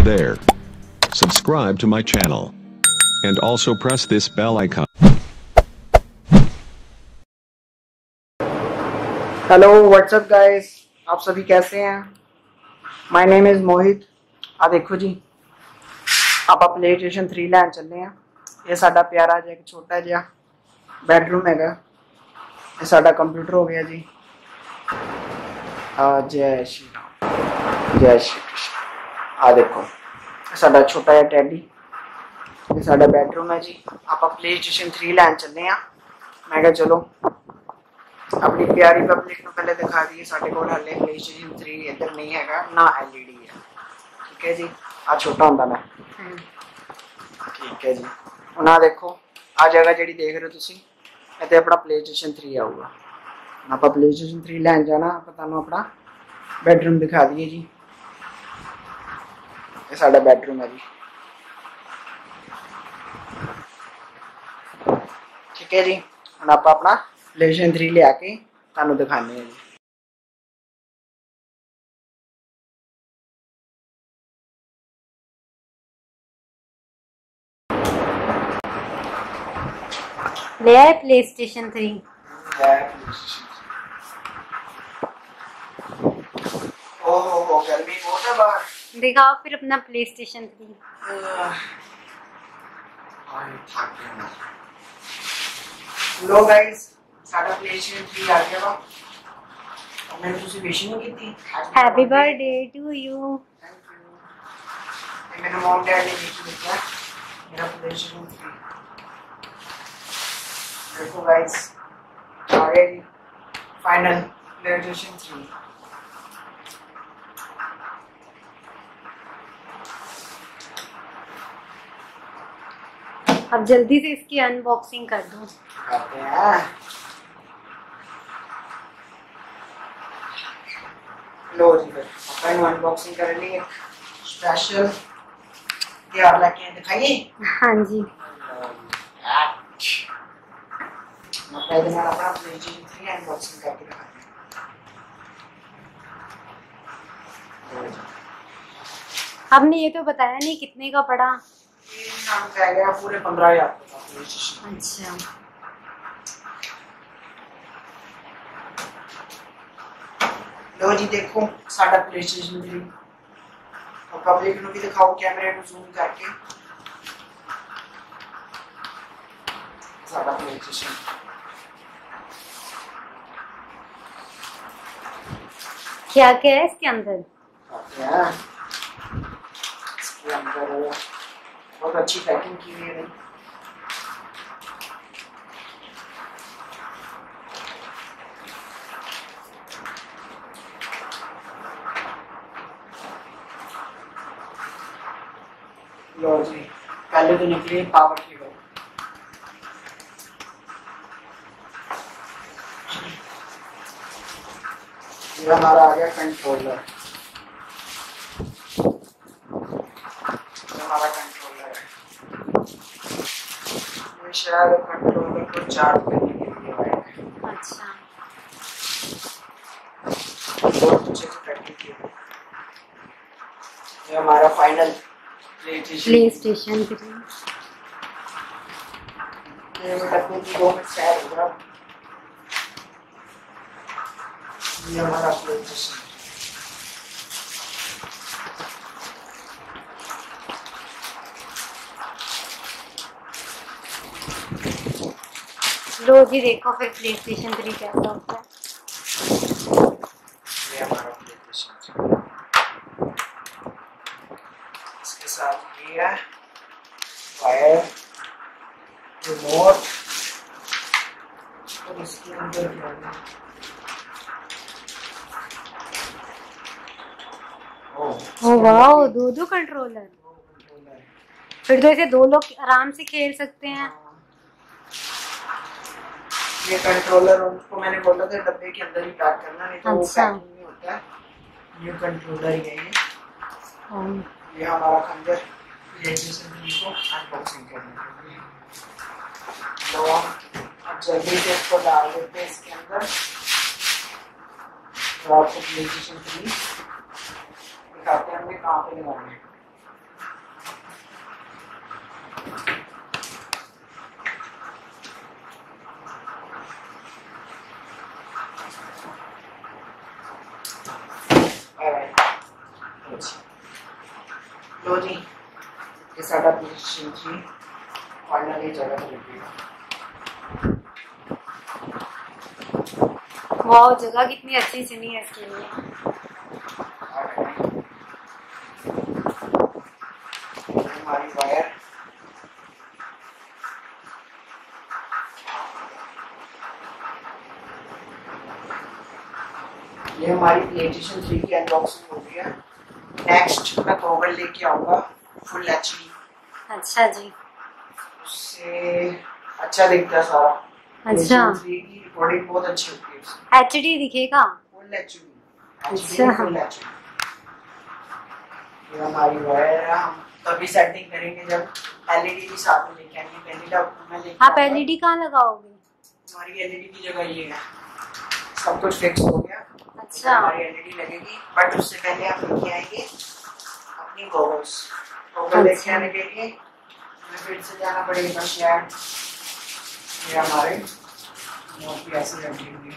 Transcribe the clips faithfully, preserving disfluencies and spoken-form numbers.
there. Subscribe to my channel. And also press this bell icon. Hello what's up guys, आप सभी कैसे हैं? My name is Mohit. आ देखो जी, आप प्ले स्टेशन थ्री लैन चले हैं। ये साडा प्यारा जिहा छोटा जिहा बेडरूम हैगा। ये साडा कंप्यूटर हो गया जी। आ जय श्री राम, जय श्री कृष्ण। आ देखो, ये साडा छोटा जिहा टैडी। ये साडा बेडरूम है जी। आप प्ले स्टेशन थ्री लैन चले हैं। मैं कहा चलो अपनी प्यारी पब्लिक को पहले दिखा दी। साढ़े को हाले प्ले स्टेशन थ्री इधर नहीं है ना, एल ई डी है। ठीक है जी, आ छोटा होंदा मैं। ठीक है जी, हुण आ देखो, आ जगह जी देख रहे हो तुसी, इत्थे अपना प्ले स्टेशन थ्री आऊगा। आप प्ले स्टेशन थ्री लैन जाना, आप तुहानूं अपना बेडरूम दिखा दिए जी। ये साडा बेडरूम है जी। ठीक है जी, हुण आप अपना प्ले स्टेशन थ्री ले आके तुहानूं दिखाने हैं जी। ले आए प्ले स्टेशन थ्री। ओहो, गर्मी बहुत है बाहर। दिखाओ फिर अपना प्ले स्टेशन थ्री। लो गाइस, साडा प्ले स्टेशन थ्री आ गया वा। और मैंने तुझे विश नहीं की थी। Happy birthday to you. Thank you. ये मेरे मॉम डैड ने गिफ्ट दिया मेरा प्ले स्टेशन थ्री। देखो गाइस, आ गया जी फाइनल प्ले स्टेशन थ्री। अब जल्दी से इसकी अनबॉक्सिंग कर दो। करते हैं। लो जी, फिर अपन अनबॉक्सिंग कर ली। एक स्पेशल तैयार लेके दिखाइए। हाँ जी, मैं पहले मैं अपना प्ले स्टेशन थ्री अनबॉक्सिंग करके दिखाते हैं। आपने ये तो बताया नहीं कितने का पड़ा। ये नाम कह गया पूरे पंद्रह हजार का प्ले स्टेशन। अच्छा, लो जी देखो साडा प्ले स्टेशन थ्री। और पब्लिक को भी दिखाओ कैमरे को जूम करके। साडा प्ले स्टेशन क्या क्या है इसके अंदर? क्या इसके अंदर बहुत अच्छी पैकिंग की हुई है। लो जी, पहले तो निकली पावर केबल। ये हमारा आ गया कंट्रोलर। हमारा कंट्रोलर है। ये शायद कंट्रोलर को चार्ज करने के लिए है। अच्छा, बहुत अच्छे से पैकिंग की है। ये हमारा फाइनल प्ले स्टेशन थ्री। ये डब्बे की दो मिनट सैर होगा। ये हमारा प्ले स्टेशन। लो जी देखो फिर प्ले स्टेशन थ्री कैसा होता है। ये हमारा प्ले स्टेशन। इसके साथ ये है वायर, रिमोट और इसके अंदर क्या है? ओ वाह, दो दो कंट्रोलर। फिर तो इसे दो लोग आराम से खेल सकते हैं। ये कंट्रोलर उनको मैंने बोला था डब्बे के अंदर ही पैक करना, नहीं तो अच्छा। वो पैकिंग नहीं होता है। ये कंट्रोलर ही है ये। हाँ। ये हमारा खंजर, ये जैसे को अनबॉक्सिंग करने के लिए। तो अब जल्दी से इसको डाल देते हैं इसके अंदर। तो आपको प्ले स्टेशन थ्री दिखाते हैं हमने कहाँ पे लगाना है। लो जी, ये साडा प्लेस्टेशन थ्री फाइनली जगह पे लगेगा। वाह, जगह कितनी अच्छी चुनी है इसके लिए। हमारी वायर ये हमारी प्लेस्टेशन थ्री की अनबॉक्सिंग हो गई है। नेक्स्ट मैं गॉगल लेके आऊंगा फुल एचडी। अच्छा जी, उससे अच्छा दिखता है सारा। अच्छा, थ्री की रिकॉर्डिंग बहुत अच्छी होती है उससे। एचडी दिखेगा। फुल एचडी, अच्छा। Full HD. ये हमारी वायर है, हम तभी सेटिंग करेंगे जब एलईडी भी साथ में लेके आएंगे। पहली डब मैं लेके आप आऊंगा। एलईडी कहाँ लगाओगे? हमारी एलईडी की जगह ये है। सब कुछ फिक्स हो गया। अच्छा, हमारी एलईडी लगेगी, बट उससे पहले आप लेके आएंगे अपनी गॉगल्स। गॉगल लेके आने के लिए हमें फिर से जाना पड़ेगा शायद। ये हमारे मोटी ऐसे रख देंगे।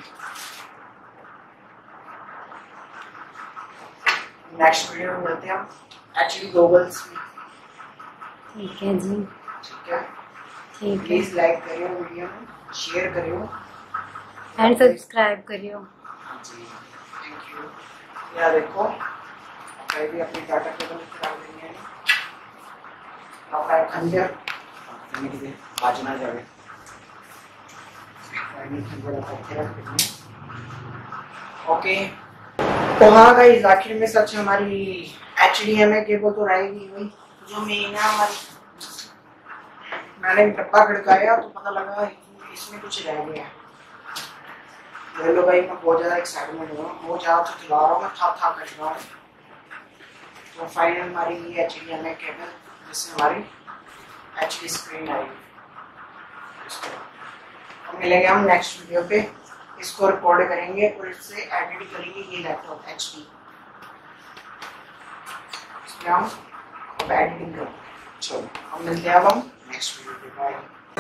नेक्स्ट वीडियो में मिलते हैं हम एक्चुअली गॉगल्स में। ठीक है जी, ठीक है, ठीक है। प्लीज लाइक करियो वीडियो में, शेयर करियो एंड सब्सक्राइब करियो। जी, थैंक यू। यार देखो, कहीं भी अपनी डाटा केबल खराब नहीं है। आपका खंजर करने के लिए बाजना जाए। ओके, तो हाँ गाइस, आखिर में सच हमारी एचडीएमआई केबल तो रहेगी वही जो मेन है हमारी। मैंने डब्बा खड़काया तो पता लगा इसमें कुछ रह गया। हेलो भाई, मैं बहुत ज्यादा एक्साइटमेंट हूँ, बहुत ज्यादा तो चला रहा हूँ, मैं था था कर रहा हूँ। तो फाइनल हमारी ये एचडीएमआई केबल जिससे हमारी एचडी स्क्रीन आएगी। हम मिलेंगे हम नेक्स्ट वीडियो पे। इसको रिकॉर्ड करेंगे और इससे एडिट करेंगे ये लैपटॉप एचडी। इसमें हम अब एडिटिंग करेंगे। चलो, हम मिलते हैं अब हम नेक्स्ट वीडियो पे। बाय।